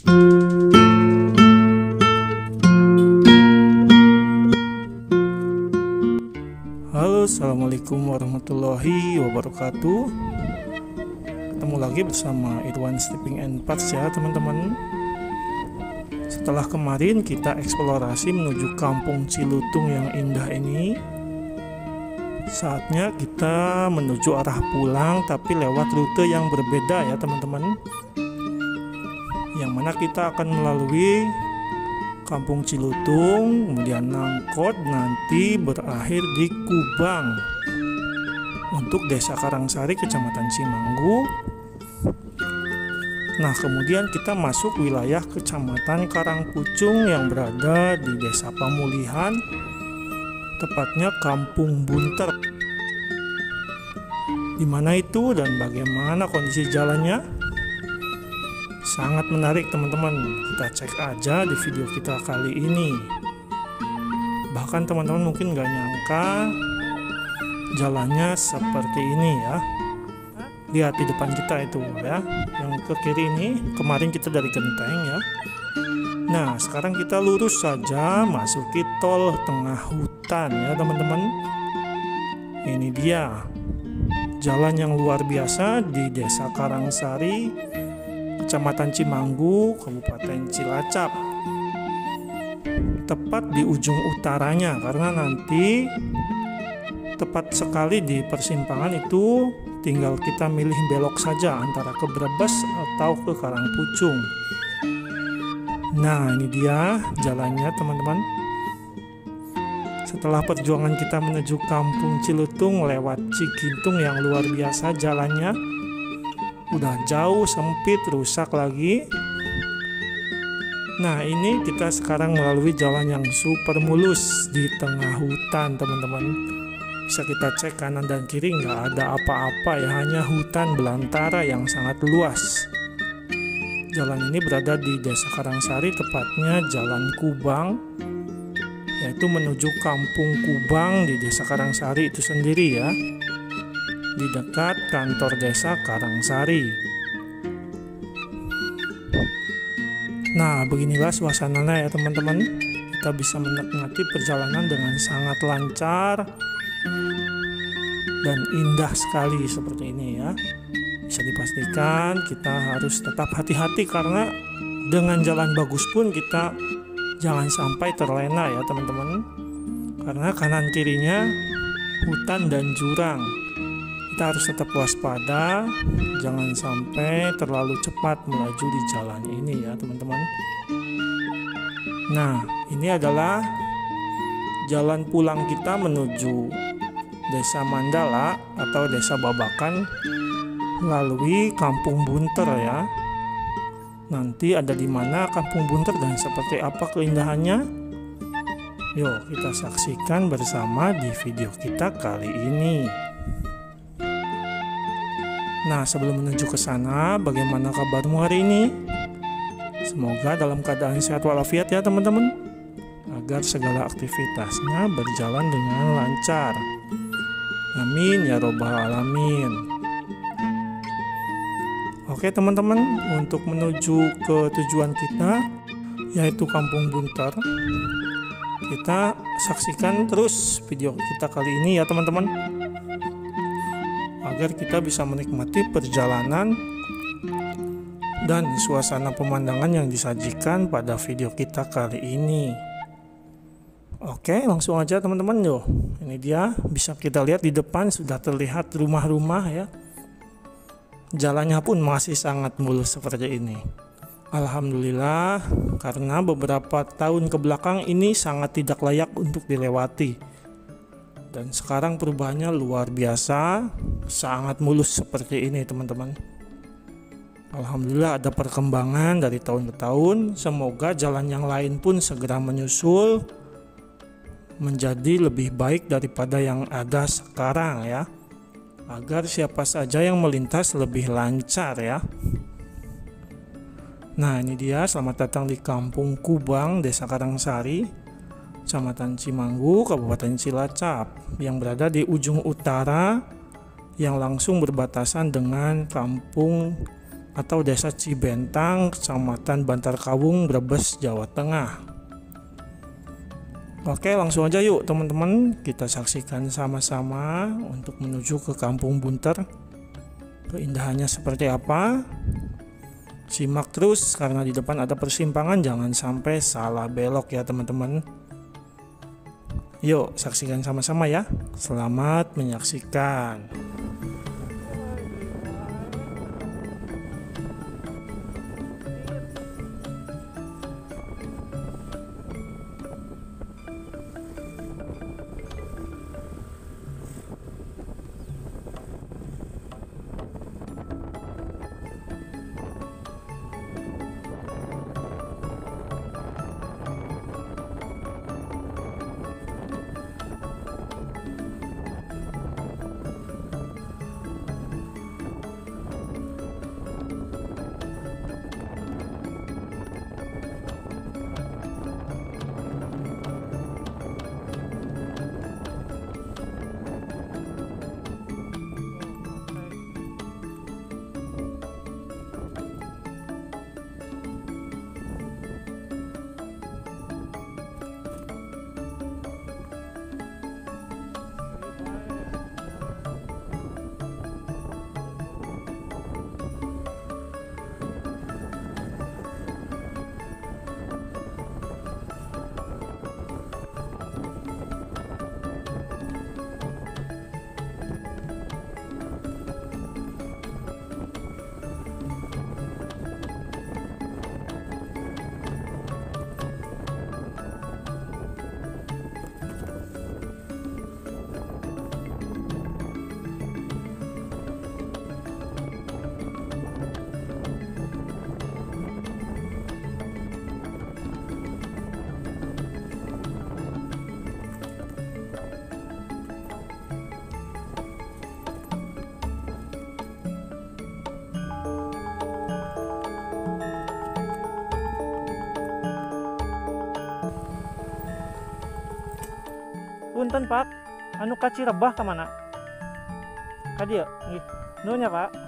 Halo, assalamualaikum warahmatullahi wabarakatuh. Ketemu lagi bersama Irwan Sleeping and Parts ya teman-teman. Setelah kemarin kita eksplorasi menuju Kampung Cilutung yang indah ini, saatnya kita menuju arah pulang tapi lewat rute yang berbeda ya teman-teman. Yang mana kita akan melalui Kampung Cilutung, kemudian Nangkot, nanti berakhir di Kubang untuk Desa Karangsari, Kecamatan Cimanggu. Nah, kemudian kita masuk wilayah Kecamatan Karangpucung yang berada di Desa Pamulihan, tepatnya Kampung Bunter. Di mana itu dan bagaimana kondisi jalannya? Sangat menarik teman-teman, kita cek aja di video kita kali ini. Bahkan teman-teman mungkin gak nyangka jalannya seperti ini ya. Lihat di depan kita itu ya, yang ke kiri ini kemarin kita dari Genteng ya. Nah sekarang kita lurus saja masuki tol tengah hutan ya teman-teman. Ini dia jalan yang luar biasa di Desa Karangsari, Kecamatan Cimanggu, Kabupaten Cilacap. Tepat di ujung utaranya, karena nanti tepat sekali di persimpangan itu tinggal kita milih belok saja antara ke Brebes atau ke Karangpucung. Nah ini dia jalannya teman-teman. Setelah perjuangan kita menuju Kampung Cilutung lewat Cigintung yang luar biasa jalannya, udah jauh, sempit, rusak lagi. Nah ini kita sekarang melalui jalan yang super mulus di tengah hutan teman-teman. Bisa kita cek kanan dan kiri, nggak ada apa-apa ya, hanya hutan belantara yang sangat luas. Jalan ini berada di Desa Karangsari, tepatnya Jalan Kubang, yaitu menuju Kampung Kubang di Desa Karangsari itu sendiri ya, di dekat kantor Desa Karangsari. Nah beginilah suasananya ya teman-teman. Kita bisa menikmati perjalanan dengan sangat lancar dan indah sekali seperti ini ya. Bisa dipastikan kita harus tetap hati-hati, karena dengan jalan bagus pun kita jangan sampai terlena ya teman-teman, karena kanan kirinya hutan dan jurang. Kita harus tetap waspada, jangan sampai terlalu cepat melaju di jalan ini ya teman-teman. Nah ini adalah jalan pulang kita menuju Desa Mandala atau Desa Babakan melalui Kampung Bunter ya. Nanti ada di mana Kampung Bunter dan seperti apa keindahannya? Yuk kita saksikan bersama di video kita kali ini. Nah sebelum menuju ke sana, bagaimana kabarmu hari ini? Semoga dalam keadaan sehat walafiat ya teman-teman, agar segala aktivitasnya berjalan dengan lancar. Amin ya robbal alamin. Oke teman-teman, untuk menuju ke tujuan kita, yaitu Kampung Bunter, kita saksikan terus video kita kali ini ya teman-teman, agar kita bisa menikmati perjalanan dan suasana pemandangan yang disajikan pada video kita kali ini. Oke, langsung aja teman-teman. Yo, ini dia, bisa kita lihat di depan sudah terlihat rumah-rumah ya. Jalannya pun masih sangat mulus seperti ini. Alhamdulillah, karena beberapa tahun ke belakang ini sangat tidak layak untuk dilewati. Dan sekarang perubahannya luar biasa, sangat mulus seperti ini teman-teman. Alhamdulillah ada perkembangan dari tahun ke tahun. Semoga jalan yang lain pun segera menyusul menjadi lebih baik daripada yang ada sekarang ya, agar siapa saja yang melintas lebih lancar ya. Nah ini dia, selamat datang di Kampung Kubang, Desa Karangsari, Kecamatan Cimanggu, Kabupaten Cilacap, yang berada di ujung utara yang langsung berbatasan dengan Kampung atau Desa Cibentang, Kecamatan Bantarkawung, Brebes, Jawa Tengah. Oke, langsung aja yuk teman-teman, kita saksikan sama-sama untuk menuju ke Kampung Bunter. Keindahannya seperti apa? Simak terus karena di depan ada persimpangan, jangan sampai salah belok ya teman-teman. Yuk saksikan sama-sama ya. Selamat menyaksikan. Punten Pak, anu ka Cirebah ka mana? Ka dieu nggih. Nuhun ya Pak.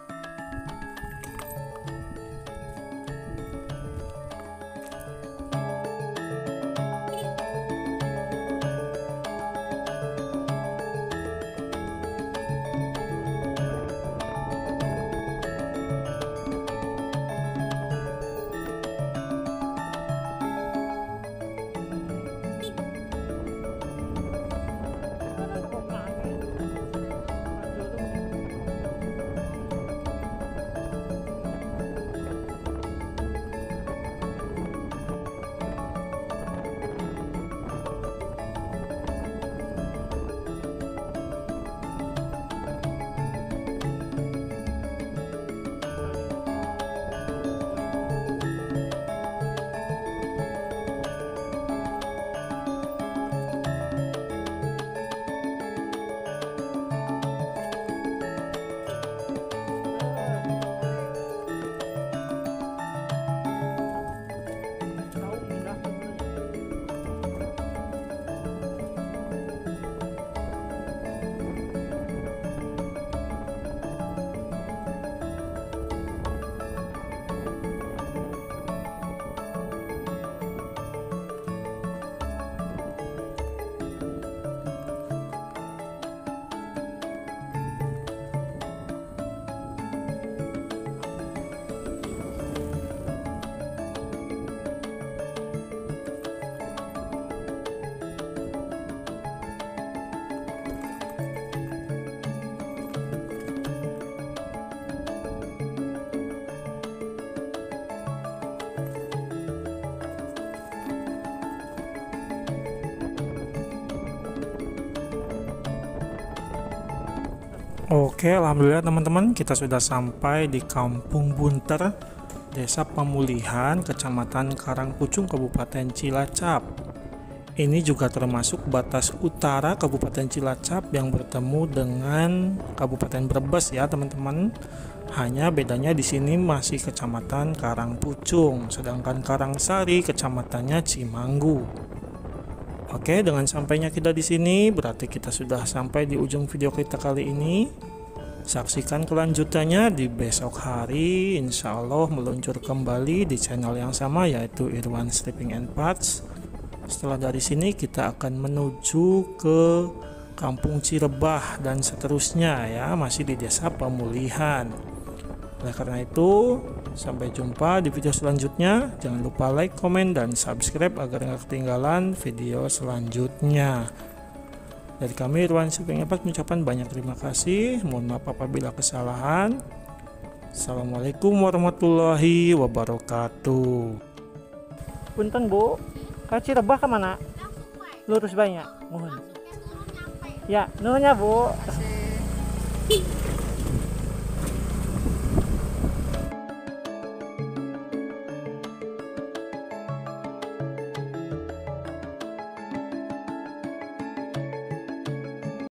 Oke, alhamdulillah teman-teman, kita sudah sampai di Kampung Bunter, Desa Pemulihan, Kecamatan Karangpucung, Kabupaten Cilacap. Ini juga termasuk batas utara Kabupaten Cilacap yang bertemu dengan Kabupaten Brebes ya teman-teman. Hanya bedanya di sini masih Kecamatan Karangpucung, sedangkan Karangsari kecamatannya Cimanggu. Oke, dengan sampainya kita di sini berarti kita sudah sampai di ujung video kita kali ini. Saksikan kelanjutannya di besok hari, insya Allah meluncur kembali di channel yang sama, yaitu Irwan Sleeping and Parts. Setelah dari sini kita akan menuju ke Kampung Cirebah dan seterusnya ya, masih di Desa Pemulihan. Oleh karena itu, sampai jumpa di video selanjutnya. Jangan lupa like, komen, dan subscribe agar nggak ketinggalan video selanjutnya. Dari kami Irwan Sleeping and Parts mengucapkan banyak terima kasih. Mohon maaf apabila kesalahan. Assalamualaikum warahmatullahi wabarakatuh. Punten Bu, ke Cirebah kemana? Lurus banyak. Mohon. Ya, nuhunnya Bu.